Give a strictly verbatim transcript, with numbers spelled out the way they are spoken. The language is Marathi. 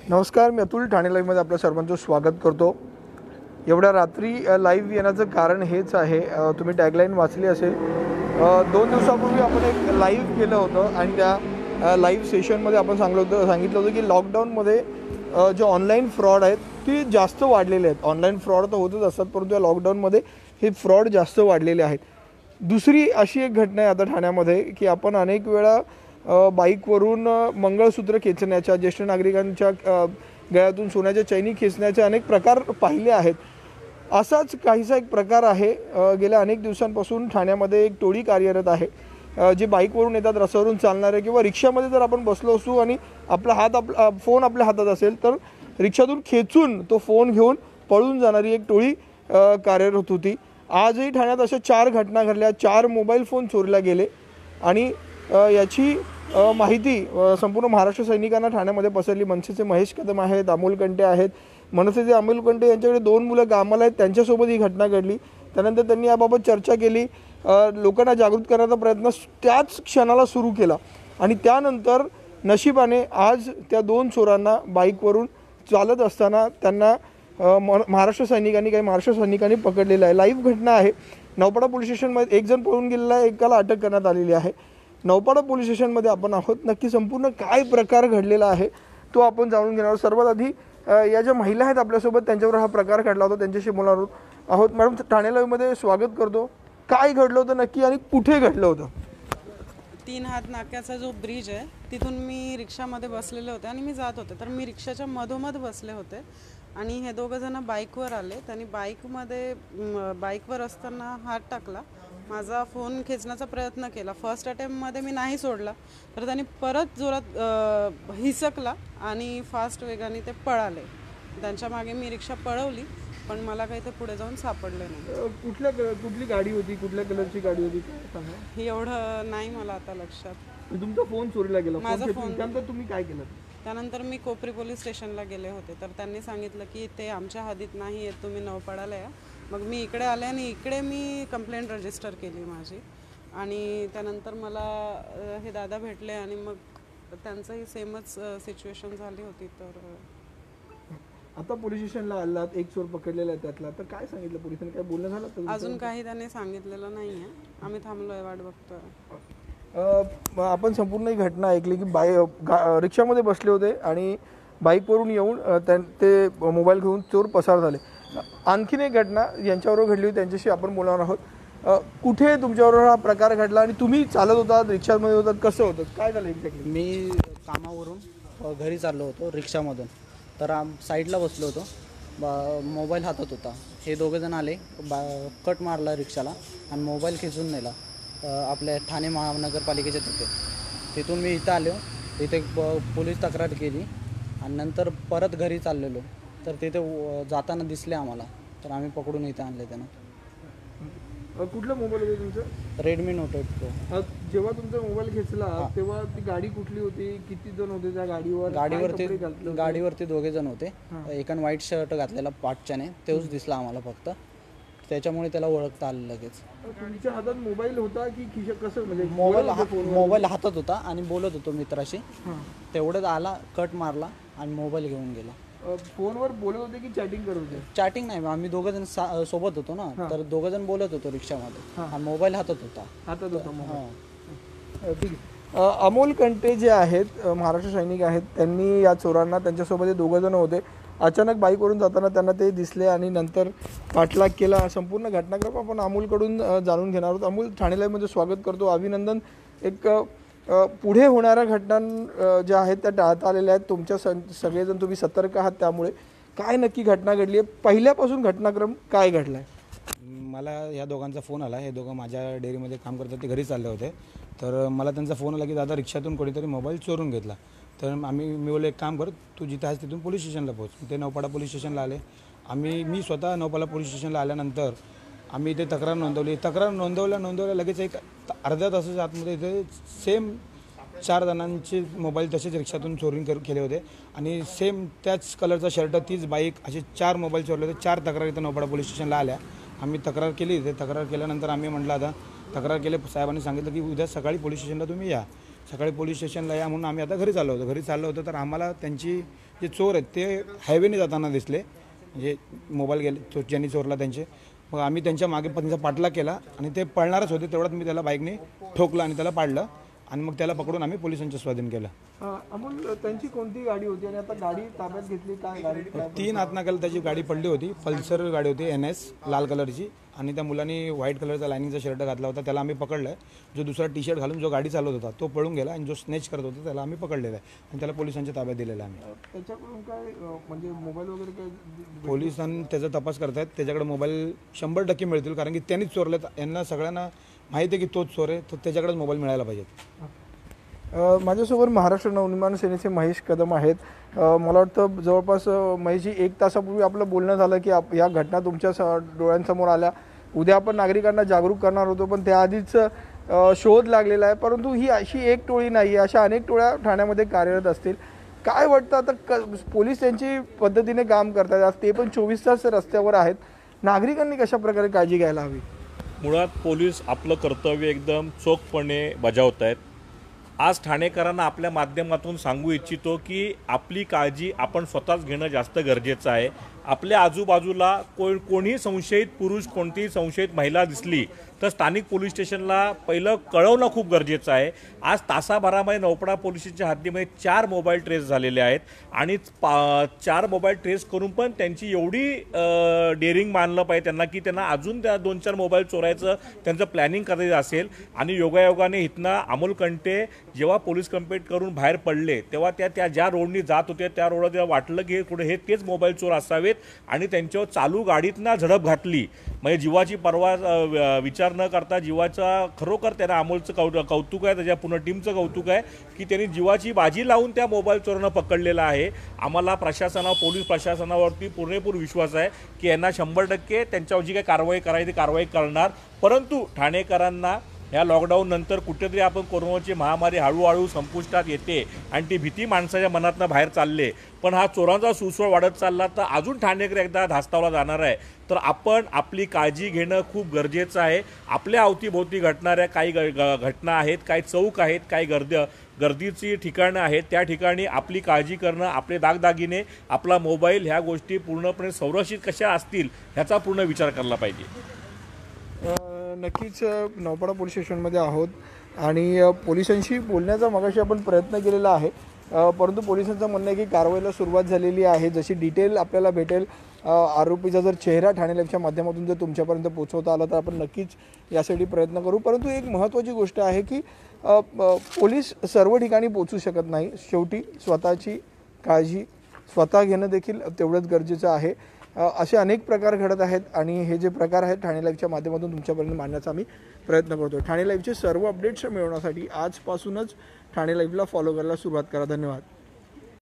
नमस्कार, मी अतुल ठाणे लाईव्हमध्ये आपलं सर्वांचं स्वागत करतो। एवढ्या रात्री लाईव्ह येण्याचं कारण हेच आहे, तुम्ही टॅगलाईन वाचली असेल। दोन दिवसापूर्वी आपण एक लाईव्ह केलं होतं आणि त्या लाईव्ह सेशनमध्ये आपण सांगितलं होतं सांगितलं होतं की लॉकडाऊनमध्ये जे ऑनलाईन फ्रॉड आहेत ते जास्त वाढलेले आहेत। ऑनलाईन फ्रॉड तर होतच असतात, परंतु या लॉकडाऊनमध्ये हे फ्रॉड जास्त वाढलेले आहेत। दुसरी अशी एक घटना आहे आता ठाण्यामध्ये की आपण अनेक वेळा बाईकवरून मंगळसूत्र खेचण्याच्या, ज्येष्ठ नागरिकांच्या गळ्यातून सोन्याच्या चैनी खेचण्याचे अनेक प्रकार पाहिले आहेत। असाच काहीसा एक प्रकार आहे। गेल्या अनेक दिवसांपासून ठाण्यामध्ये एक टोळी कार्यरत आहे जे बाईकवरून येतात, रस्त्यावरून चालणारे किंवा रिक्षामध्ये जर आपण बसलो असू आणि आपला हात आपला फोन आपल्या हातात असेल तर रिक्षातून खेचून तो फोन घेऊन पळून जाणारी एक टोळी कार्यरत होती। आजही ठाण्यात अशा चार घटना घडल्या, चार मोबाईल फोन चोरीला गेले आणि याची माहिती संपूर्ण महाराष्ट्र सैनिकांना ठाण्यामध्ये पसरली। मनसेचे महेश कदम आहेत, अमोल कंटे आहेत। मनसेचे अमोल कंटे यांच्याकडे दोन मुलं कामाला आहेत, त्यांच्यासोबत ही घटना घडली। त्यानंतर त्यांनी याबाबत चर्चा केली, लोकांना जागृत करण्याचा प्रयत्न त्याच क्षणाला सुरू केला आणि त्यानंतर नशिबाने आज त्या दोन चोरांना बाईकवरून चालत असताना त्यांना महाराष्ट्र सैनिकांनी काही महाराष्ट्र सैनिकांनी पकडलेलं आहे। लाईव्ह घटना आहे। नौपाडा पोलीस स्टेशनमध्ये एक जण पळून गेलेला आहे, एकाला अटक करण्यात आलेली आहे। नौपाडा पोलीस स्टेशनमध्ये आपण आहोत। नक्की संपूर्ण काय प्रकार घडलेला आहे तो आपण जाणून घेणार आहोत। सर्वात आधी या ज्या महिला आहेत आपल्यासोबत, त्यांच्यावर हा प्रकार घडला होता, त्यांच्याशी बोलणार आहोत। मॅडम, ठाणे लाईव्हमध्ये स्वागत करतो। काय घडलं होतं नक्की आणि कुठे घडलं होतं? तीन हात नाक्याचा जो ब्रिज आहे तिथून मी रिक्षामध्ये बसलेले होते आणि मी जात होते, तर मी रिक्षाच्या मधोमध बसले होते आणि हे दोघं जण बाईकवर आले। त्यांनी बाईकमध्ये बाईकवर असताना हात टाकला, माझा फोन खेचण्याचा प्रयत्न केला। फर्स्ट अटेम्प्टमध्ये मी नाही सोडला, तर त्यांनी परत जोरात हिसकला आणि फास्ट वेगाने ते पळाले। त्यांच्या मागे मी रिक्षा पळवली, पण मला काही ते पुढे जाऊन सापडले नाही। कुठल्या कुठली गाडी होती, कुठल्या कलरची गाडी होती सांगा? एवढं नाही मला आता लक्षात। तुमचा फोन चोरीला गेला, माझा फोन। त्यानंतर तुम्ही काय केलं? त्यानंतर मी कोपरी पोलीस स्टेशनला गेले होते, तर त्यांनी सांगितलं की ते आमच्या हद्दीत नाही आहेत, तुम्ही नौपाडाला या। मग मी इकडे आले आणि इकडे मी कंप्लेंट रजिस्टर केली माझी आणि त्यानंतर मला हे दादा भेटले आणि मग त्यांचंही सेमच सिच्युएशन झाली होती। तर आता पोलीस स्टेशनला आलात, एक चोर पकडलेला आहे त्यातला, तर काय सांगितलं पोलिसांनी? काय बोलणं झालं? अजून काही त्यांनी सांगितलेलं नाही आहे, आम्ही थांबलोय, वाट बघतोय। आपण संपूर्ण ही घटना ऐकली की बाई रिक्षामध्ये बसले होते आणि बाईकवरून येऊन ते मोबाईल घेऊन चोर पसार झाले। आणखीन एक घटना यांच्याबरोबर घडली होती, त्यांच्याशी आपण बोलणार आहोत। कुठे तुमच्याबरोबर हा प्रकार घडला आणि तुम्ही चालत होतात, रिक्षामध्ये होतात, कसं होतं, काय झालं एक्झॅक्टली? मी कामावरून घरी चाललो होतो रिक्षामधून, तर आम साईडला बसलो होतो, बा मोबाईल हातात होता। हे दोघे जण आले, बा कट मारला रिक्षाला आणि मोबाईल खेचून नेला आपल्या ठाणे महानगरपालिकेच्या तिथे। तिथून मी इथं आलो, तिथे पोलीस तक्रार केली आणि नंतर परत घरी चाललेलो, तर तिथे जाताना दिसले आम्हाला, तर आम्ही पकडून इथे आणले त्यांना। कुठला मोबाईल होता तुमचा? Redmi Note eight Pro. जेव्हा तुमचा मोबाईल घेतला तेव्हा ती गाडी कुठली होती, किती जण होते त्या गाडीवर? गाडीवरती गाडीवरती दोघे जण होते, एकाने व्हाईट शर्ट घातलेला पाठच्याने, तेच दिसला आम्हाला फक्त, त्याच्यामुळे त्याला ओळखता आलं लगेच। तुमच्या हातात मोबाईल होता की खिशात, कसं म्हणजे? मोबाईल मोबाईल हातात होता आणि बोलत होतो मित्राशी, तेवढंच आला, कट मारला आणि मोबाईल घेऊन गेला। फोनवर बोलत होते की चॅटिंग करत होते? चॅटिंग नाही, आम्ही दोघं जण सोबत होतो ना, तर दोघं जण बोलत होतो रिक्षामध्ये आणि मोबाईल हातात होता हातात होता ठीक आहे। अमोल कंटे जे आहेत, महाराष्ट्र सैनिक आहेत, त्यांनी या चोरांना, त्यांच्यासोबत हे दोघं जण होते, अचानक बाईकवरून जाताना त्यांना ते दिसले आणि नंतर पाठलाग केला। संपूर्ण घटनाक्रम आपण अमोलकडून जाणून घेणार आहोत। अमोल, ठाणे लाईव्हमध्ये स्वागत करतो, अभिनंदन। एक पुढे होणाऱ्या घटना ज्या आहेत त्या टाळता आलेल्या आहेत, तुमच्या सगळेजण तुम्ही सतर्क आहात, त्यामुळे काय नक्की घटना घडली आहे? पहिल्यापासून घटनाक्रम काय घडला आहे? मला या दोघांचा फोन आला, हे दोघं माझ्या डेअरीमध्ये काम करतात, ते घरी चालले होते, तर मला त्यांचा फोन आला की दादा रिक्षातून कोणीतरी मोबाईल चोरून घेतला। तर आम्ही मी बोललो एक काम कर, तू जिथे आहेस तिथून पोलीस स्टेशनला पोहोच। ते नौपाडा पोलीस स्टेशनला आले। आम्ही मी स्वतः नौपाडा पोलीस स्टेशनला आल्यानंतर आम्ही इथे तक्रार नोंदवली। तक्रार नोंदवल्या नोंदवल्या लगेच एक अर्ध्या तासाच्या आतमध्ये इथे सेम चार जणांचे मोबाईल तसेच रिक्षातून चोरी कर केले होते आणि सेम त्याच कलरचा शर्ट, तीच बाईक, असे चार मोबाईल चोरले होते। चार तक्रार इथं नौपाडा पोलीस स्टेशनला आल्या। आम्ही तक्रार केली, ते तक्रार केल्यानंतर आम्ही म्हटलं आता तक्रार केले, साहेबांनी सांगितलं की उद्या सकाळी पोलीस स्टेशनला तुम्ही या। सकाळी पोलीस स्टेशनला या म्हणून आम्ही आता घरी चाललो होतो घरी चाललो होतो तर आम्हाला त्यांची जे चोर आहेत ते हायवेने जाताना दिसले, म्हणजे मोबाईल गेले चो ज्यांनी चोरला त्यांचे. मग आम्ही त्यांच्या मागे त्यांचा पाठलाग केला आणि ते पळणारच होते, तेवढ्यात मी त्याला बाईकने ठोकलं आणि त्याला पाडलं आणि मग त्याला पकडून आम्ही पोलिसांच्या स्वाधीन केलं. अमोल, त्यांची कोणती गाडी होती आणि आता गाडी ताब्यात घेतली काय? गाडी तीन हातनाक्याला त्याची गाडी पडली होती, पल्सर गाडी होती एन एस लाल कलरची आणि त्या मुलांनी व्हाईट कलरचा लायनिंगचा शर्ट घातला होता, त्याला आम्ही पकडलं. जो दुसरा टी शर्ट घालून जो गाडी चालवत होता तो पळून गेला आणि जो स्नेच करत होता त्याला आम्ही पकडलेला आहे आणि त्याला पोलिसांच्या ताब्यात दिलेला आहे आम्ही. त्याच्याकडून काय म्हणजे मोबाईल वगैरे काय? पोलिसांनी त्याचा तपास करतायत, त्याच्याकडे मोबाईल शंभर टक्के मिळतील कारण की त्यांनीच चोरलेत. यांना सगळ्यांना माहिती आहे की तोच चोर आहे, तर त्याच्याकडेच मोबाईल मिळायला पाहिजेत. माझ्यासोबत महाराष्ट्र नवनिर्माण सेनेचे महेश कदम आहेत. मला वाटतं जवळपास महेशजी एक तासापूर्वी आपलं बोलणं झालं की आप या घटना तुमच्या स डोळ्यांसमोर आल्या. उद्या आपण नागरिकांना जागरूक करणार होतो, पण त्याआधीच शोध लागलेला आहे. परंतु ही अशी एक टोळी नाही आहे, अशा अनेक टोळ्या ठाण्यामध्ये कार्यरत असतील. काय वाटतं आता क पोलीस त्यांची पद्धतीने काम करतात, आज ते पण चोवीस तास रस्त्यावर आहेत. नागरिकांनी कशा प्रकारे काळजी घ्यायला हवी? मुळात पोलीस आपलं कर्तव्य एकदम चोखपणे बजावत आहेत. आज ठाणेकरांना आपल्या माध्यमातून सांगू इच्छितो की आपली काळजी आपण स्वतःच घेणं जास्त गरजेचं आहे. आपल्या आजूबाजूला कोण कोणीही संशयित पुरुष कोणतीही संशयित महिला दिसली तर स्थानिक पोलीस स्टेशनला पहिलं कळवणं खूप गरजेचं आहे. आज तासाभरामध्ये नौपडा पोलीस स्टेशनच्या हद्दीमध्ये चार मोबाईल ट्रेस झालेले आहेत आणि पा चार मोबाईल ट्रेस करून पण त्यांची एवढी डेअरिंग मानलं पाहिजे त्यांना की त्यांना अजून त्या दोन चार मोबाईल चोरायचं त्यांचं प्लॅनिंग करायचं असेल. आणि योगायोगाने इथनं अमोल कंटे जेव्हा पोलीस कंप्लेंट करून बाहेर पडले तेव्हा त्या त्या ज्या रोडनी जात होते त्या रोडला तेव्हा वाटलं की कुठे हे तेच मोबाईल चोर असावेत आणि त्यांच्यावर चालू गाडीतनं झडप घातली. म्हणजे जीवाची पर्वा विचार न करता जीवाचा खरोखर त्यांना अमोलचं कौ कौतुक आहे, त्याच्या पूर्ण टीमचं कौतुक आहे की त्यांनी जीवाची बाजी लावून त्या मोबाईल चोरांना पकडलेला आहे. आम्हाला प्रशासना पोलीस प्रशासनावरती पुरेपूर विश्वास आहे की यांना शंभर टक्के त्यांच्यावर जी काही कारवाई करायची कारवाई करणार. परंतु ठाणेकरांना या लॉकडाऊन नंतर कुठेतरी आपण कोरोनाची महामारी हळूहळू संपुष्टात येते आणि ती भीती माणसाच्या मनातनं बाहेर चालले, पण हा चोरांचा सुळसुळ वाढत चालला तर अजून ठाणेकर एकदा धास्तावला जाणार आहे. तर आपण आपली काळजी घेणं खूप गरजेचं आहे. आपल्या अवतीभोवती घडणाऱ्या काही घटना आहेत, काही चौक आहेत, काही गर्दी गर्दीची ठिकाणं आहेत, त्या ठिकाणी आपली काळजी करणं, आपले दागदागिने, आपला मोबाईल ह्या गोष्टी पूर्णपणे संरक्षित कशा असतील ह्याचा पूर्ण विचार करायला पाहिजे. नक्कीच नौपाडा पोलीस स्टेशनमध्ये आहोत आणि पोलिसांशी बोलण्याचा मगाशी आपण प्रयत्न केलेला आहे, परंतु पोलिसांचं म्हणणं आहे की कारवाईला सुरुवात झालेली आहे. जशी डिटेल आपल्याला भेटेल, आरोपीचा जर चेहरा ठाणे लाईव्हच्या माध्यमातून जर तुमच्यापर्यंत पोहोचवता आला तर आपण नक्कीच यासाठी प्रयत्न करू. परंतु एक महत्त्वाची गोष्ट आहे की पोलीस सर्व ठिकाणी पोहोचू शकत नाही. शेवटी स्वतःची काळजी स्वतः घेणं देखील तेवढंच गरजेचं आहे. असे अनेक प्रकार घडत आहेत आणि हे जे प्रकार आहेत ठाणे लाईव्हच्या माध्यमातून तुमच्यापर्यंत मांडण्याचा आम्ही प्रयत्न करतो. ठाणे लाईव्हचे सर्व अपडेट्स मिळवण्यासाठी आजपासूनच ठाणे लाईव्हला फॉलो करायला सुरुवात करा. धन्यवाद.